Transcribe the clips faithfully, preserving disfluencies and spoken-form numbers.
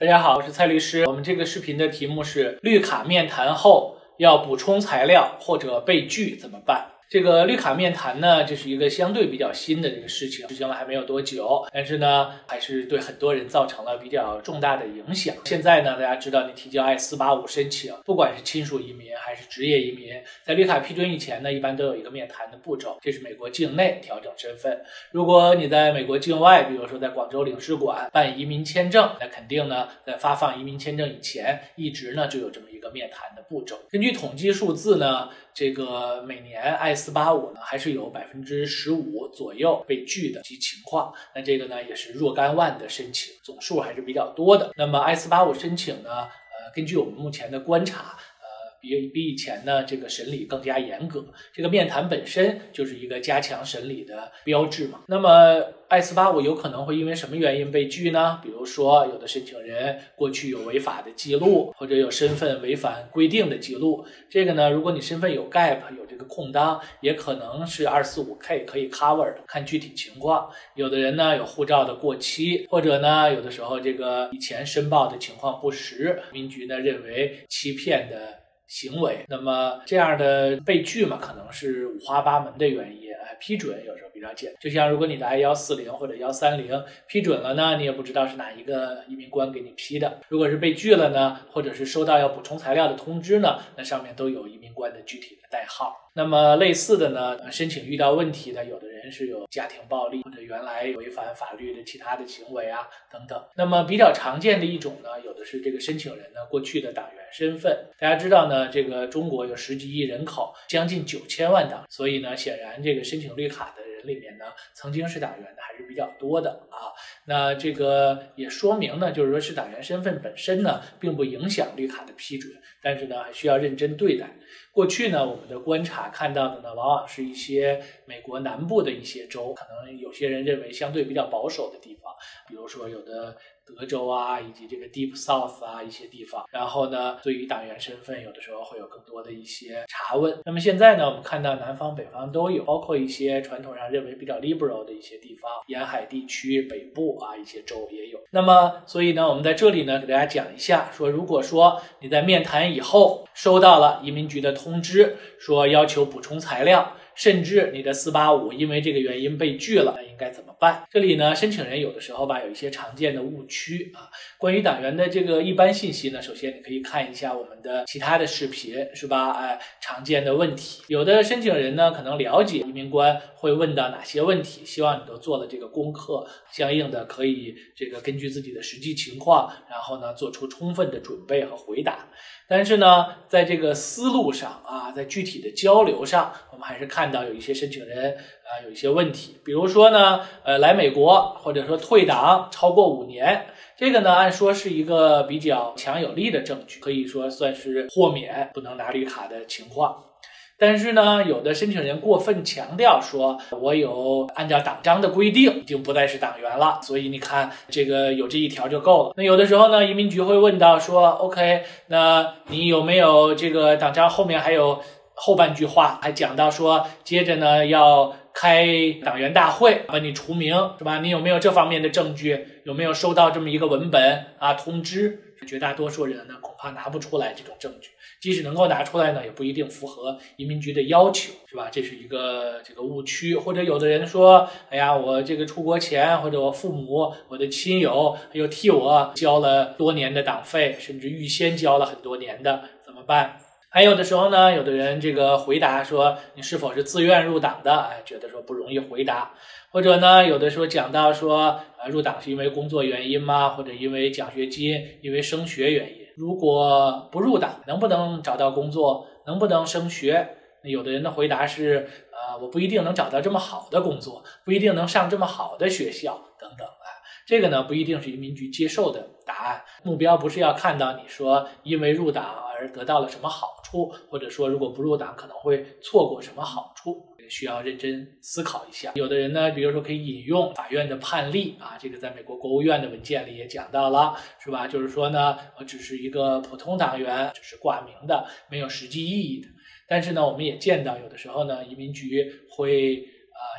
大家好，我是蔡律师。我们这个视频的题目是绿卡面谈后要补充材料或者被拒怎么办？这个绿卡面谈呢，这是一个相对比较新的这个事情，实行了还没有多久，但是呢，还是对很多人造成了比较重大的影响。现在呢，大家知道你提交 I 四八五 申请，不管是亲属移民还是职业移民，在绿卡批准以前呢，一般都有一个面谈的步骤，这是美国境内调整身份。如果你在美国境外，比如说在广州领事馆办移民签证，那肯定呢，在发放移民签证以前，一直呢就有这么一个面谈的步骤。根据统计数字呢，这个每年 I 四八五 呢还是有 百分之十五 左右被拒的及情况，那这个呢也是若干万的申请，总数还是比较多的。那么 I 四八五 申请呢，呃，根据我们目前的观察，比比以前呢，这个审理更加严格。这个面谈本身就是一个加强审理的标志嘛。那么 I 四八五 有可能会因为什么原因被拒呢？比如说，有的申请人过去有违法的记录，或者有身份违反规定的记录。这个呢，如果你身份有 gap 有这个空档，也可能是 二四五 K 可以 cover 的，看具体情况。有的人呢有护照的过期，或者呢有的时候这个以前申报的情况不实，移民局呢认为欺骗的行为，那么这样的被拒嘛，可能是五花八门的原因。哎，批准有时候比较简单，就像如果你的 I 一四零或者一三零批准了呢，你也不知道是哪一个移民官给你批的。如果是被拒了呢，或者是收到要补充材料的通知呢，那上面都有移民官的具体的代号。那么类似的呢，申请遇到问题的，有的人是有家庭暴力或者原来违反法律的其他的行为啊等等。那么比较常见的一种呢，有的是这个申请人呢过去的党员身份。大家知道呢，这个中国有十几亿人口，将近九千万党，所以呢，显然这个申请绿卡的人里面呢，曾经是党员的还是比较多的啊。那这个也说明呢，就是说是党员身份本身呢，并不影响绿卡的批准，但是呢，还需要认真对待。过去呢，我们的观察看到的呢，往往是一些美国南部的一些州，可能有些人认为相对比较保守的地方，比如说有的德州啊，以及这个 Deep South 啊一些地方。然后呢，对于党员身份，有的时候会有更多的一些查问。那么现在呢，我们看到南方、北方都有，包括一些传统上认为比较 liberal 的一些地方，沿海地区、北部啊一些州也有。那么，所以呢，我们在这里呢，给大家讲一下，说如果说你在面谈以后收到了移民局的通知，说要求补充材料，甚至你的四八五因为这个原因被拒了，那应该怎么办？这里呢，申请人有的时候吧，有一些常见的误区啊。关于党员的这个一般信息呢，首先你可以看一下我们的其他的视频，是吧？哎，常见的问题，有的申请人呢可能了解移民官会问到哪些问题，希望你都做了这个功课，相应的可以这个根据自己的实际情况，然后呢做出充分的准备和回答。但是呢，在这个思路上啊，在具体的交流上，我们还是看到有一些申请人啊有一些问题。比如说呢，呃，来美国或者说退党超过五年，这个呢按说是一个比较强有力的证据，可以说算是豁免不能拿绿卡的情况。但是呢，有的申请人过分强调说，我有按照党章的规定，已经不再是党员了，所以你看这个有这一条就够了。那有的时候呢，移民局会问到说 OK， 那你有没有这个党章后面还有后半句话，还讲到说接着呢要开党员大会把你除名，是吧？你有没有这方面的证据？有没有收到这么一个文本啊通知？绝大多数人呢恐怕拿不出来这种证据，即使能够拿出来呢，也不一定符合移民局的要求，是吧？这是一个这个误区。或者有的人说，哎呀，我这个出国前，或者我父母、我的亲友又替我交了多年的党费，甚至预先交了很多年的，怎么办？还有的时候呢，有的人这个回答说你是否是自愿入党的，哎，觉得说不容易回答。或者呢，有的时候讲到说，呃，入党是因为工作原因吗？或者因为奖学金、因为升学原因？如果不入党，能不能找到工作？能不能升学？有的人的回答是，呃，我不一定能找到这么好的工作，不一定能上这么好的学校，等等啊。这个呢，不一定是移民局接受的答案。目标不是要看到你说因为入党而得到了什么好处，或者说如果不入党可能会错过什么好处。需要认真思考一下。有的人呢，比如说可以引用法院的判例啊，这个在美国国务院的文件里也讲到了，是吧？就是说呢，我只是一个普通党员，只是挂名的，没有实际意义的。但是呢，我们也见到有的时候呢，移民局会呃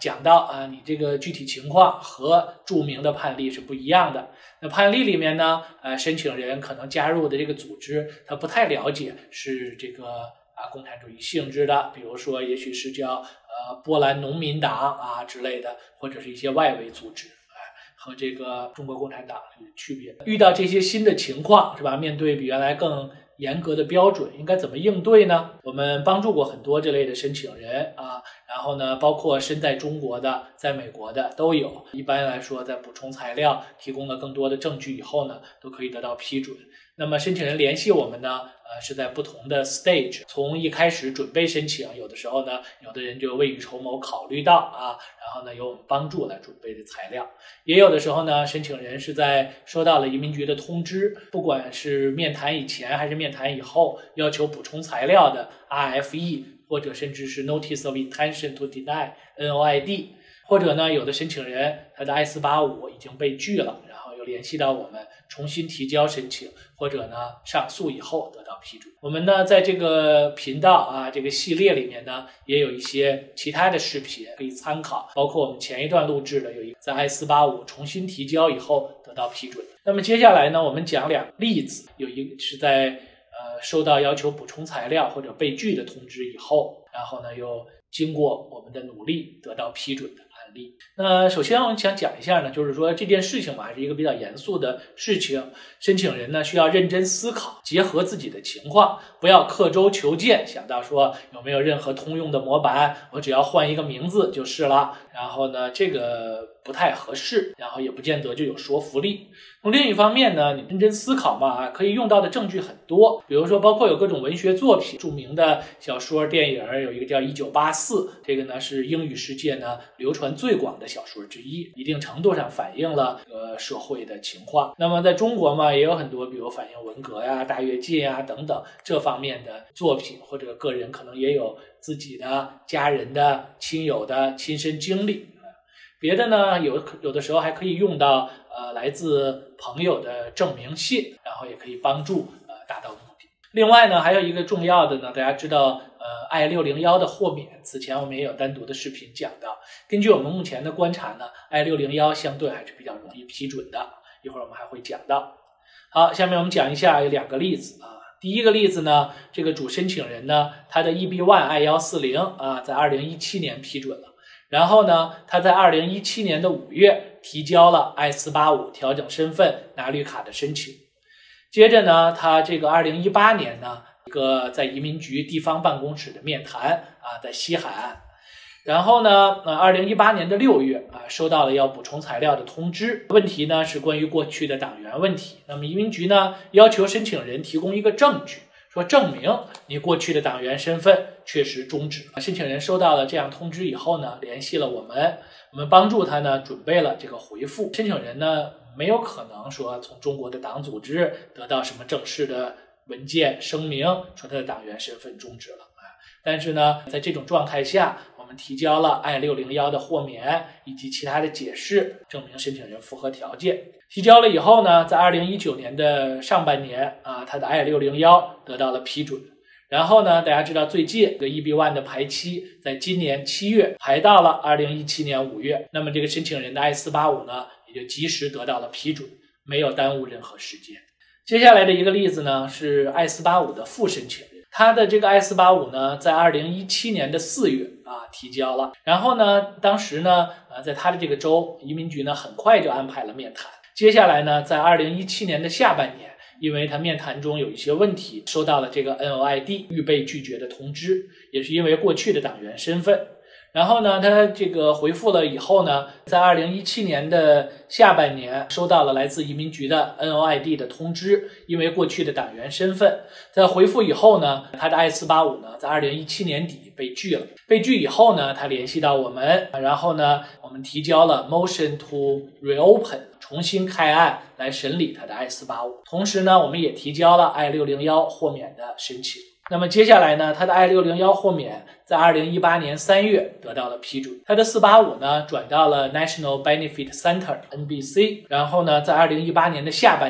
讲到啊，你这个具体情况和著名的判例是不一样的。那判例里面呢，呃，申请人可能加入的这个组织，他不太了解是这个啊共产主义性质的，比如说也许是叫呃波兰农民党啊之类的，或者是一些外围组织。和这个中国共产党有区别。遇到这些新的情况，是吧？面对比原来更严格的标准，应该怎么应对呢？我们帮助过很多这类的申请人啊，然后呢，包括身在中国的、在美国的都有。一般来说，在补充材料、提供了更多的证据以后呢，都可以得到批准。那么申请人联系我们呢，呃，是在不同的 stage， 从一开始准备申请，有的时候呢，有的人就未雨绸缪考虑到啊，然后呢，由我们帮助来准备的材料。也有的时候呢，申请人是在收到了移民局的通知，不管是面谈以前还是面谈以后，要求补充材料的 R F E， 或者甚至是 Notice of Intention to Deny N O I D， 或者呢，有的申请人他的 I 四八五已经被拒了，然后又联系到我们重新提交申请，或者呢上诉以后得到批准。我们呢在这个频道啊这个系列里面呢，也有一些其他的视频可以参考，包括我们前一段录制的有一个在 I 四八五重新提交以后得到批准。那么接下来呢，我们讲两个例子，有一个是在呃收到要求补充材料或者被拒的通知以后，然后呢又经过我们的努力得到批准的案例。那首先我们想讲一下呢，就是说这件事情嘛，还是一个比较严肃的事情，申请人呢需要认真思考，结合自己的情况，不要刻舟求剑，想到说有没有任何通用的模板，我只要换一个名字就是了。然后呢，这个不太合适，然后也不见得就有说服力。从另一方面呢，你认真思考嘛，可以用到的证据很多，比如说包括有各种文学作品，著名的小说、电影，有一个叫《一九八四》，这个呢是英语世界呢流传最广的小说之一，一定程度上反映了呃社会的情况。那么在中国嘛，也有很多比如反映文革呀、大跃进呀等等这方面的作品，或者个人可能也有自己的家人的、亲友的亲身经历。别的呢，有有的时候还可以用到呃来自朋友的证明信，然后也可以帮助呃达到目的。另外呢，还有一个重要的呢，大家知道呃 I 六零一 的豁免，此前我们也有单独的视频讲到。根据我们目前的观察呢 ，I 六零一 相对还是比较容易批准的，一会儿我们还会讲到。好，下面我们讲一下有两个例子啊。第一个例子呢，这个主申请人呢，他的 E B 一 I 一四零啊，在二零一七年批准了。然后呢，他在二零一七年的五月提交了 I 四八五调整身份拿绿卡的申请。接着呢，他这个二零一八年呢，一个在移民局地方办公室的面谈啊，在西海岸。然后呢，呃，二零一八年的六月啊，收到了要补充材料的通知。问题呢是关于过去的党员问题。那么移民局呢要求申请人提供一个证据，说证明你过去的党员身份确实终止。申请人收到了这样通知以后呢，联系了我们，我们帮助他呢准备了这个回复。申请人呢没有可能说从中国的党组织得到什么正式的文件声明，说他的党员身份终止了啊。但是呢，在这种状态下，我们提交了 I 六零一 的豁免以及其他的解释，证明申请人符合条件。提交了以后呢，在二零一九年的上半年啊，他的 I 六零一 得到了批准。然后呢，大家知道最近这个 E B 一 的排期在今年七月排到了二零一七年五月，那么这个申请人的 I 四八五呢，也就及时得到了批准，没有耽误任何时间。接下来的一个例子呢，是 I 四八五的副申请人，他的这个 I 四八五呢，在二零一七年的四月啊提交了，然后呢，当时呢，呃，在他的这个州，移民局呢很快就安排了面谈。接下来呢，在二零一七年的下半年，因为他面谈中有一些问题，收到了这个 N O I D 预备拒绝的通知，也是因为过去的党员身份。然后呢，他这个回复了以后呢，在二零一七年的下半年收到了来自移民局的 N O I D 的通知，因为过去的党员身份。在回复以后呢，他的 I 四八五呢，在二零一七年底被拒了。被拒以后呢，他联系到我们，然后呢，我们提交了 Motion to Reopen， 重新开案来审理他的 I 四八五。同时呢，我们也提交了 I 六零一 豁免的申请。那么接下来呢，他的 I 六零一 豁免在二零一八年三月得到了批准，他的四八五呢转到了 National Benefit Center N B C， 然后呢在二零一八年的下半年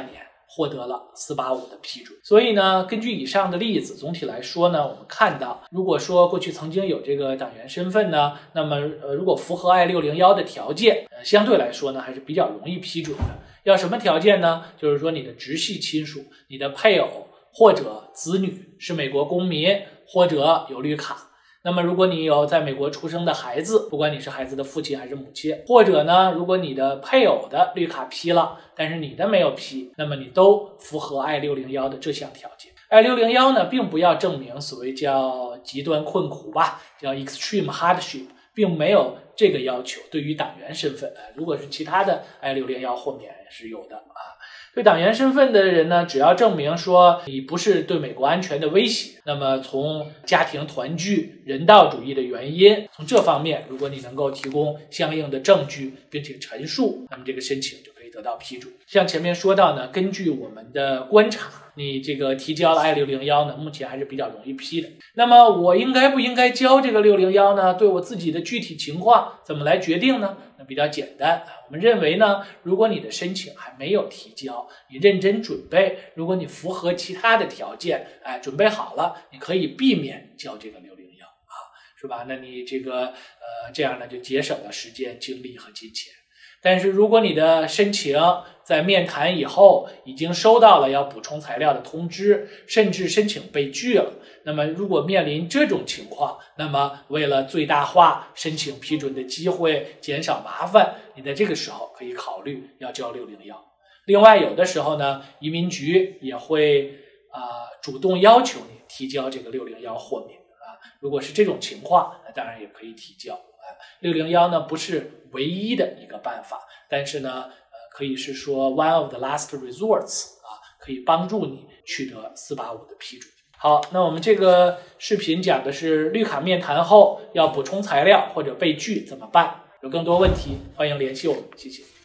获得了四八五的批准。所以呢，根据以上的例子，总体来说呢，我们看到，如果说过去曾经有这个党员身份呢，那么呃，如果符合 I 六零一的条件，呃，相对来说呢，还是比较容易批准的。要什么条件呢？就是说你的直系亲属、你的配偶或者子女是美国公民或者有绿卡。那么如果你有在美国出生的孩子，不管你是孩子的父亲还是母亲，或者呢，如果你的配偶的绿卡批了，但是你的没有批，那么你都符合 I 六零一的这项条件。I 六零一呢，并不要证明所谓叫极端困苦吧，叫 extreme hardship， 并没有这个要求。对于党员身份，如果是其他的 I 六零一豁免是有的啊。对党员身份的人呢，只要证明说你不是对美国安全的威胁，那么从家庭团聚、人道主义的原因，从这方面，如果你能够提供相应的证据并且陈述，那么这个申请就可以得到批准。像前面说到呢，根据我们的观察，你这个提交了 I 六零一呢，目前还是比较容易批的。那么我应该不应该交这个六零一呢？对我自己的具体情况怎么来决定呢？那比较简单，我们认为呢，如果你的申请还没有提交，你认真准备，如果你符合其他的条件，哎，准备好了，你可以避免交这个六零一啊，是吧？那你这个呃这样呢，就节省了时间、精力和金钱。但是如果你的申请在面谈以后已经收到了要补充材料的通知，甚至申请被拒了，那么如果面临这种情况，那么为了最大化申请批准的机会，减少麻烦，你在这个时候可以考虑要交六零一。另外有的时候呢，移民局也会啊、呃、主动要求你提交这个六零一豁免啊。如果是这种情况，那当然也可以提交。六零一呢不是唯一的一个办法，但是呢，呃，可以是说 one of the last resorts 啊，可以帮助你取得四八五的批准。好，那我们这个视频讲的是绿卡面谈后要补充材料或者被拒怎么办？有更多问题，欢迎联系我们，谢谢。